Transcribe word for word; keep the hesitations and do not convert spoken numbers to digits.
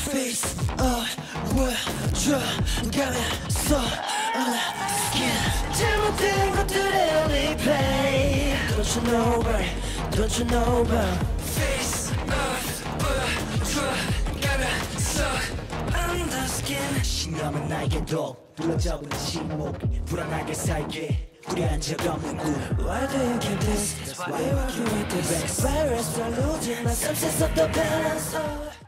face 어워줘가면서 on the skin 잘못된 것들의 replay Don't you know about Don't you know about face 어워줘가면서 on the skin 신념은 나에게 독 둘러잡은 침묵 불안하게 살게 우려한 적 없는 꿈 Why do you keep this? Why are you with this? Virus are losing my sense of the balance